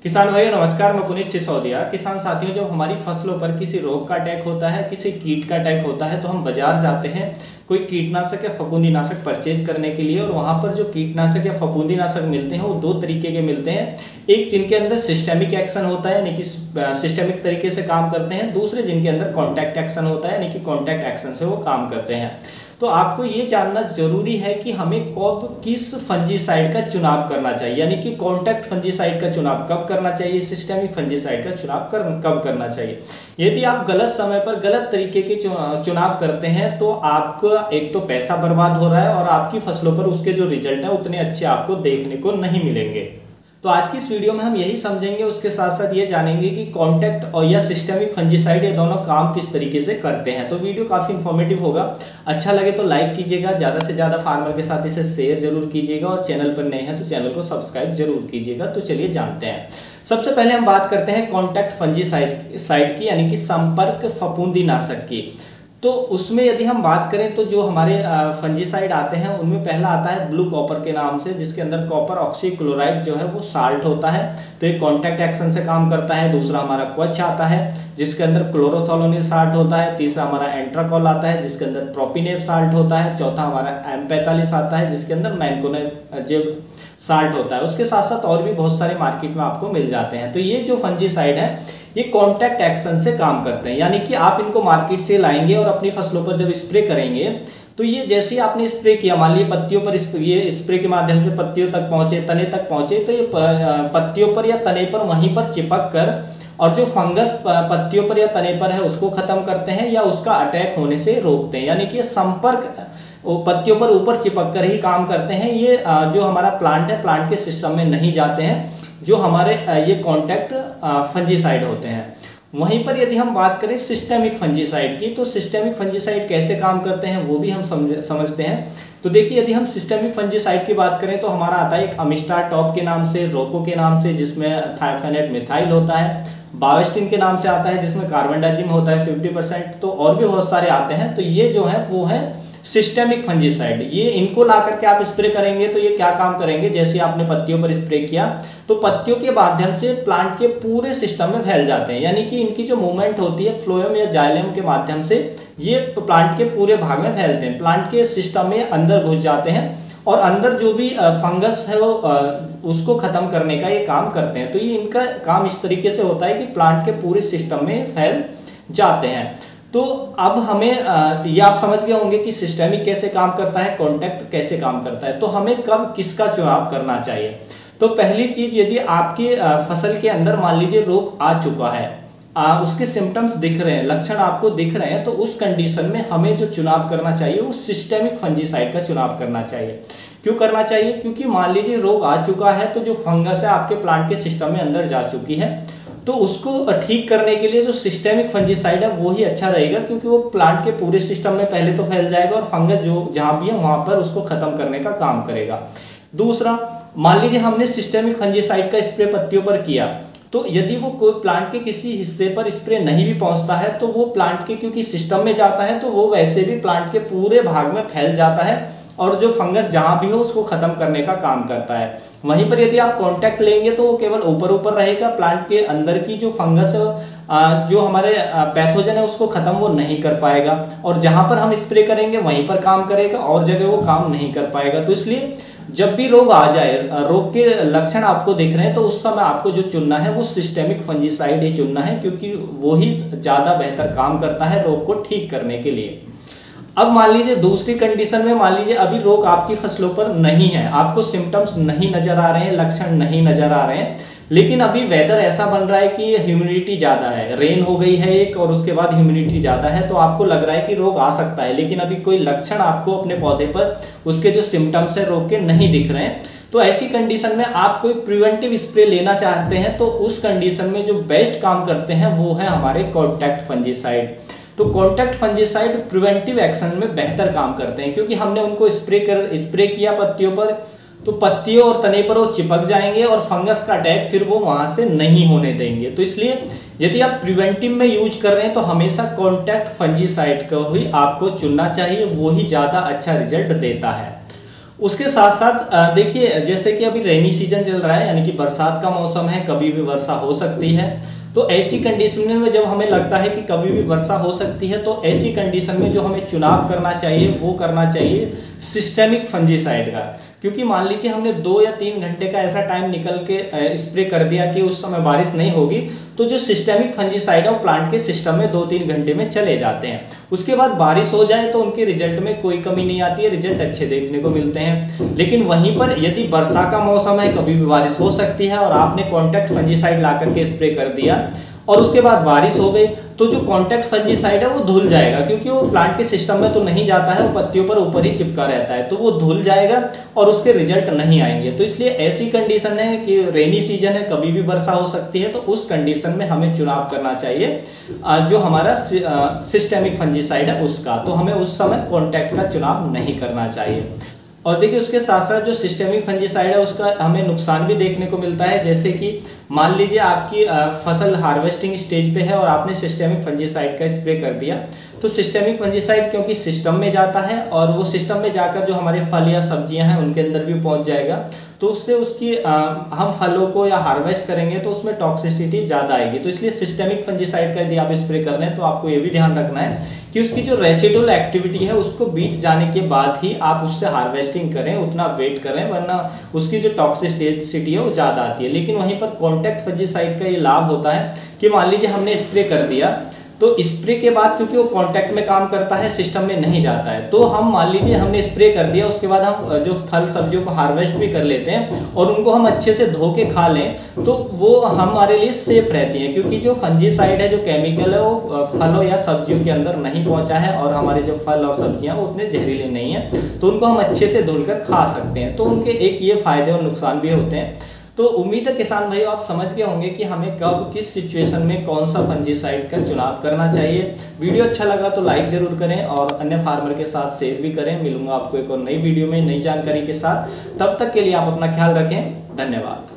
किसान भाइयों नमस्कार, मैं पुनीत सिसोदिया। किसान साथियों, जब हमारी फसलों पर किसी रोग का अटैक होता है, किसी कीट का अटैक होता है, तो हम बाजार जाते हैं कोई कीटनाशक या फफूंदीनाशक परचेज करने के लिए। और वहाँ पर जो कीटनाशक या फफूंदीनाशक मिलते हैं वो दो तरीके के मिलते हैं। एक जिनके अंदर सिस्टेमिक एक्शन होता है, यानी कि सिस्टेमिक तरीके से काम करते हैं। दूसरे जिनके अंदर कॉन्टैक्ट एक्शन होता है, यानी कि कॉन्टैक्ट एक्शन से वो काम करते हैं। तो आपको ये जानना जरूरी है कि हमें कब किस फंजीसाइड का चुनाव करना चाहिए, यानी कि कॉन्टैक्ट फंजीसाइड का चुनाव कब करना चाहिए, सिस्टेमिक फंजीसाइड का चुनाव कब करना चाहिए। यदि आप गलत समय पर गलत तरीके के चुनाव करते हैं तो आपका एक तो पैसा बर्बाद हो रहा है और आपकी फसलों पर उसके जो रिजल्ट है उतने अच्छे आपको देखने को नहीं मिलेंगे। तो आज की इस वीडियो में हम यही समझेंगे, उसके साथ साथ ये जानेंगे कि कॉन्टैक्ट और या सिस्टेमिक फंजीसाइड ये दोनों काम किस तरीके से करते हैं। तो वीडियो काफ़ी इन्फॉर्मेटिव होगा। अच्छा लगे तो लाइक कीजिएगा, ज़्यादा से ज़्यादा फार्मर के साथ इसे शेयर जरूर कीजिएगा और चैनल पर नए हैं तो चैनल को सब्सक्राइब जरूर कीजिएगा। तो चलिए जानते हैं। सबसे पहले हम बात करते हैं कॉन्टैक्ट फंजीसाइड की, यानी कि संपर्क फफूंदीनाशक की। तो उसमें यदि हम बात करें तो जो हमारे फंजीसाइड आते हैं उनमें पहला आता है ब्लू कॉपर के नाम से, जिसके अंदर कॉपर ऑक्सीक्लोराइड जो है वो साल्ट होता है, तो एक कॉन्टैक्ट एक्शन से काम करता है। दूसरा हमारा क्वच आता है जिसके अंदर क्लोरोथोलोनिल साल्ट होता है। तीसरा हमारा एंट्राकॉल आता है जिसके अंदर प्रोपिनेप साल्ट होता है। चौथा हमारा M45 आता है जिसके अंदर मैंकोनेप साल्ट होता है। उसके साथ साथ और भी बहुत सारे मार्केट में आपको मिल जाते हैं। तो ये जो फंजीसाइड है ये कॉन्टैक्ट एक्शन से काम करते हैं, यानी कि आप इनको मार्केट से लाएंगे और अपनी फसलों पर जब स्प्रे करेंगे तो ये जैसे ही आपने स्प्रे किया, मान लीजिए पत्तियों पर ये स्प्रे के माध्यम से पत्तियों तक पहुंचे, तने तक पहुंचे, तो ये पत्तियों पर या तने पर वहीं पर चिपक कर और जो फंगस पत्तियों पर या तने पर है उसको खत्म करते हैं या उसका अटैक होने से रोकते हैं। यानी कि ये संपर्क पत्तियों पर ऊपर चिपक कर ही काम करते हैं। ये जो हमारा प्लांट है, प्लांट के सिस्टम में नहीं जाते हैं जो हमारे ये कॉन्टैक्ट फंजीसाइड होते हैं। वहीं पर यदि हम बात करें सिस्टेमिक फंजीसाइड की, तो सिस्टेमिक फंजीसाइड कैसे काम करते हैं वो भी हम समझते हैं। तो देखिए, यदि हम सिस्टेमिक फंजीसाइड की बात करें तो हमारा आता है एक अमिस्टार टॉप के नाम से, रोको के नाम से जिसमें थायोफेनेट मिथाइल होता है, बावेस्टिन के नाम से आता है जिसमें कार्बनडाजिम होता है 50%, तो और भी बहुत सारे आते हैं। तो ये जो है वो है सिस्टेमिक फंजीसाइड। ये इनको ला करके आप स्प्रे करेंगे तो ये क्या काम करेंगे, जैसे आपने पत्तियों पर स्प्रे किया तो पत्तियों के माध्यम से प्लांट के पूरे सिस्टम में फैल जाते हैं। यानी कि इनकी जो मूवमेंट होती है फ्लोएम या जाइलम के माध्यम से ये प्लांट के पूरे भाग में फैलते हैं, प्लांट के सिस्टम में अंदर घुस जाते हैं और अंदर जो भी फंगस है वो उसको खत्म करने का ये काम करते हैं। तो ये इनका काम इस तरीके से होता है कि प्लांट के पूरे सिस्टम में फैल जाते हैं। तो अब हमें ये आप समझ गए होंगे कि सिस्टेमिक कैसे काम करता है, कॉन्टैक्ट कैसे काम करता है। तो हमें कब किसका चुनाव करना चाहिए। तो पहली चीज, यदि आपकी फसल के अंदर मान लीजिए रोग आ चुका है, उसके सिम्टम्स दिख रहे हैं, लक्षण आपको दिख रहे हैं, तो उस कंडीशन में हमें जो चुनाव करना चाहिए वो सिस्टेमिक फंजीसाइड का चुनाव करना चाहिए। क्यों करना चाहिए? क्योंकि मान लीजिए रोग आ चुका है तो जो फंगस है आपके प्लांट के सिस्टम में अंदर जा चुकी है, तो उसको ठीक करने के लिए जो सिस्टेमिक फंजीसाइड है वो ही अच्छा रहेगा, क्योंकि वो प्लांट के पूरे सिस्टम में पहले तो फैल जाएगा और फंगस जो जहां भी है वहां पर उसको खत्म करने का काम करेगा। दूसरा, मान लीजिए हमने सिस्टेमिक फंजीसाइड का स्प्रे पत्तियों पर किया, तो यदि वो कोई प्लांट के किसी हिस्से पर स्प्रे नहीं भी पहुंचता है तो वो प्लांट के क्योंकि सिस्टम में जाता है तो वो वैसे भी प्लांट के पूरे भाग में फैल जाता है और जो फंगस जहां भी हो उसको खत्म करने का काम करता है। वहीं पर यदि आप कॉन्टैक्ट लेंगे तो वो केवल ऊपर ऊपर रहेगा, प्लांट के अंदर की जो फंगस जो हमारे पैथोजन है उसको खत्म वो नहीं कर पाएगा और जहां पर हम स्प्रे करेंगे वहीं पर काम करेगा और जगह वो काम नहीं कर पाएगा। तो इसलिए जब भी रोग आ जाए, रोग के लक्षण आपको दिख रहे हैं, तो उस समय आपको जो चुनना है वो सिस्टेमिक फंजीसाइड ही चुनना है, क्योंकि वो ही ज्यादा बेहतर काम करता है रोग को ठीक करने के लिए। अब मान लीजिए दूसरी कंडीशन में, मान लीजिए अभी रोग आपकी फसलों पर नहीं है, आपको सिम्टम्स नहीं नजर आ रहे हैं, लक्षण नहीं नजर आ रहे हैं, लेकिन अभी वेदर ऐसा बन रहा है कि ह्यूमिडिटी ज्यादा है, रेन हो गई है एक और उसके बाद ह्यूमिडिटी ज्यादा है, तो आपको लग रहा है कि रोग आ सकता है, लेकिन अभी कोई लक्षण आपको अपने पौधे पर उसके जो सिम्टम्स है रोग के नहीं दिख रहे हैं। तो ऐसी कंडीशन में आप कोई प्रिवेंटिव स्प्रे लेना चाहते हैं तो उस कंडीशन में जो बेस्ट काम करते हैं वो है हमारे कॉन्टैक्ट फंजीसाइड। तो कॉन्टैक्ट फंजीसाइड प्रिवेंटिव एक्शन में बेहतर काम करते हैं, क्योंकि हमने उनको स्प्रे किया पत्तियों पर, तो पत्तियों और तने पर वो चिपक जाएंगे और फंगस का अटैक फिर वो वहां से नहीं होने देंगे। तो इसलिए यदि आप प्रिवेंटिव में यूज कर रहे हैं तो हमेशा कॉन्टैक्ट फंजीसाइड को ही आपको चुनना चाहिए, वो ही ज्यादा अच्छा रिजल्ट देता है। उसके साथ साथ देखिए, जैसे कि अभी रेनी सीजन चल रहा है, यानी कि बरसात का मौसम है, कभी भी वर्षा हो सकती है। तो ऐसी कंडीशन में जब हमें लगता है कि कभी भी वर्षा हो सकती है, तो ऐसी कंडीशन में जो हमें चुनाव करना चाहिए वो करना चाहिए सिस्टेमिक फंजीसाइड का। क्योंकि मान लीजिए हमने 2 या 3 घंटे का ऐसा टाइम निकल के स्प्रे कर दिया कि उस समय बारिश नहीं होगी, तो जो सिस्टेमिक फंजीसाइड है वो प्लांट के सिस्टम में 2-3 घंटे में चले जाते हैं। उसके बाद बारिश हो जाए तो उनके रिजल्ट में कोई कमी नहीं आती है, रिजल्ट अच्छे देखने को मिलते हैं। लेकिन वहीं पर यदि वर्षा का मौसम है, कभी भी बारिश हो सकती है, और आपने कॉन्टैक्ट फंजीसाइड ला करके स्प्रे कर दिया और उसके बाद बारिश हो गई, तो जो कॉन्टैक्ट फंजीसाइड है वो धुल जाएगा, क्योंकि वो प्लांट के सिस्टम में तो नहीं जाता है, वो पत्तियों पर ऊपर ही चिपका रहता है, तो वो धुल जाएगा और उसके रिजल्ट नहीं आएंगे। तो इसलिए ऐसी कंडीशन है कि रेनी सीजन है, कभी भी वर्षा हो सकती है, तो उस कंडीशन में हमें चुनाव करना चाहिए जो हमारा सिस्टेमिक फंजीसाइड है उसका। तो हमें उस समय कॉन्टैक्ट का चुनाव नहीं करना चाहिए। और देखिए, उसके साथ साथ जो सिस्टेमिक फंजीसाइड है उसका हमें नुकसान भी देखने को मिलता है। जैसे कि मान लीजिए आपकी फसल हार्वेस्टिंग स्टेज पे है और आपने सिस्टेमिक फंजीसाइड का स्प्रे कर दिया, तो सिस्टेमिक फंजीसाइड क्योंकि सिस्टम में जाता है और वो सिस्टम में जाकर जो हमारे फल या सब्जियां हैं उनके अंदर भी पहुंच जाएगा, तो उससे उसकी हम फलों को या हार्वेस्ट करेंगे तो उसमें टॉक्सिसिटी ज़्यादा आएगी। तो इसलिए सिस्टेमिक फंजीसाइड का यदि आप स्प्रे कर रहे हैं तो आपको ये भी ध्यान रखना है कि उसकी जो रेसिडुअल एक्टिविटी है उसको बीत जाने के बाद ही आप उससे हार्वेस्टिंग करें, उतना वेट करें, वरना उसकी जो टॉक्सिसिटी है वो ज़्यादा आती है। लेकिन वहीं पर कॉन्टैक्ट फंजीसाइड का ये लाभ होता है कि मान लीजिए हमने स्प्रे कर दिया, तो स्प्रे के बाद क्योंकि वो कांटेक्ट में काम करता है, सिस्टम में नहीं जाता है, तो हम मान लीजिए हमने स्प्रे कर दिया, उसके बाद हम जो फल सब्जियों को हार्वेस्ट भी कर लेते हैं और उनको हम अच्छे से धो के खा लें, तो वो हमारे लिए सेफ रहती हैं। क्योंकि जो फंजीसाइड है, जो केमिकल है, वो फलों या सब्जियों के अंदर नहीं पहुंचा है और हमारे जो फल और सब्जियां वो उतने जहरीले नहीं है, तो उनको हम अच्छे से धुलकर खा सकते हैं। तो उनके एक ये फायदे और नुकसान भी होते हैं। तो उम्मीद है किसान भाइयों आप समझ गए होंगे कि हमें कब किस सिचुएशन में कौन सा फंजीसाइड का चुनाव करना चाहिए। वीडियो अच्छा लगा तो लाइक जरूर करें और अन्य फार्मर के साथ शेयर भी करें। मिलूंगा आपको एक और नई वीडियो में नई जानकारी के साथ। तब तक के लिए आप अपना ख्याल रखें। धन्यवाद।